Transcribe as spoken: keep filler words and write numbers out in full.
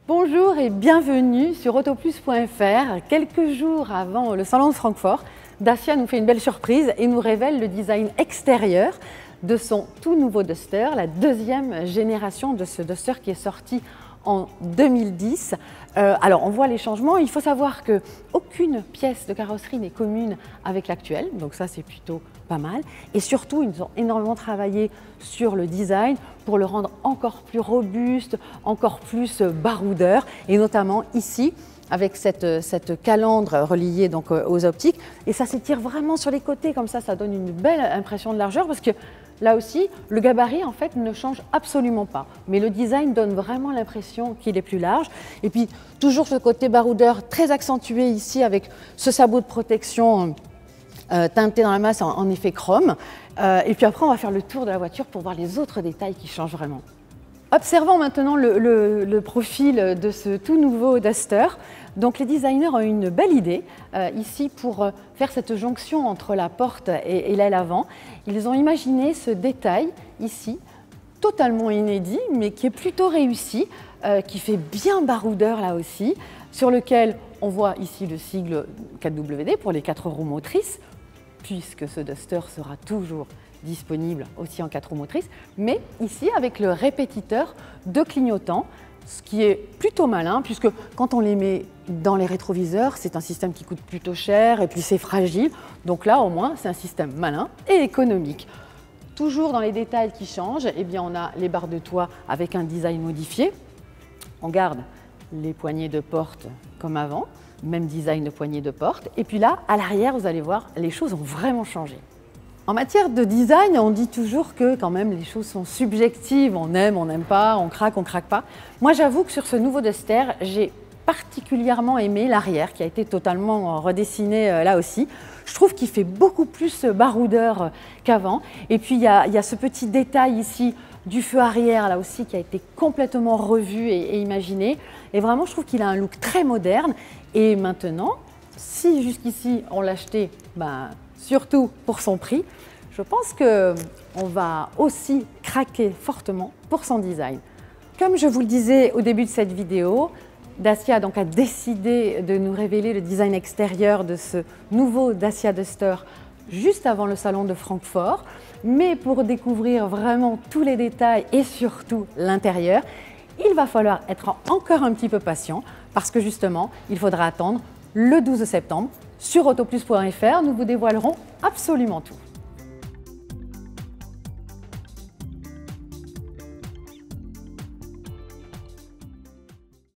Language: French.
Bonjour et bienvenue sur autoplus point F R. Quelques jours avant le salon de Francfort, Dacia nous fait une belle surprise et nous révèle le design extérieur de son tout nouveau Duster, la deuxième génération de ce Duster qui est sorti en deux mille dix. Euh, alors on voit les changements, il faut savoir qu'aucune pièce de carrosserie n'est commune avec l'actuelle, donc ça c'est plutôt pas mal. Et surtout, ils ont énormément travaillé sur le design pour le rendre encore plus robuste, encore plus baroudeur, et notamment ici, avec cette, cette calandre reliée donc aux optiques. Et ça s'étire vraiment sur les côtés, comme ça, ça donne une belle impression de largeur, parce que là aussi, le gabarit en fait ne change absolument pas. Mais le design donne vraiment l'impression qu'il est plus large. Et puis, toujours ce côté baroudeur très accentué ici, avec ce sabot de protection Euh, teinté dans la masse en, en effet chrome. Euh, et puis après, on va faire le tour de la voiture pour voir les autres détails qui changent vraiment. Observons maintenant le, le, le profil de ce tout nouveau Duster. Donc les designers ont une belle idée euh, ici pour faire cette jonction entre la porte et, et l'aile avant. Ils ont imaginé ce détail ici, totalement inédit, mais qui est plutôt réussi, euh, qui fait bien baroudeur là aussi, sur lequel on voit ici le sigle quatre W D pour les quatre roues motrices, puisque ce Duster sera toujours disponible aussi en quatre roues motrices, mais ici avec le répétiteur de clignotants, ce qui est plutôt malin, puisque quand on les met dans les rétroviseurs, c'est un système qui coûte plutôt cher et puis c'est fragile. Donc là, au moins, c'est un système malin et économique. Toujours dans les détails qui changent, eh bien, on a les barres de toit avec un design modifié. On garde les poignées de porte comme avant, même design de poignées de porte. Et puis là, à l'arrière, vous allez voir, les choses ont vraiment changé. En matière de design, on dit toujours que quand même les choses sont subjectives. On aime, on n'aime pas, on craque, on craque pas. Moi, j'avoue que sur ce nouveau Duster, j'ai particulièrement aimé l'arrière qui a été totalement redessiné euh, là aussi. Je trouve qu'il fait beaucoup plus baroudeur euh, qu'avant. Et puis, il y, a, il y a ce petit détail ici du feu arrière là aussi qui a été complètement revu et, et imaginé. Et vraiment, je trouve qu'il a un look très moderne. Et maintenant, si jusqu'ici on l'achetait ben, surtout pour son prix, je pense qu'on va aussi craquer fortement pour son design. Comme je vous le disais au début de cette vidéo, Dacia donc a décidé de nous révéler le design extérieur de ce nouveau Dacia Duster juste avant le salon de Francfort. Mais pour découvrir vraiment tous les détails et surtout l'intérieur, il va falloir être encore un petit peu patient parce que justement, il faudra attendre le douze septembre. Sur autoplus point F R, nous vous dévoilerons absolument tout.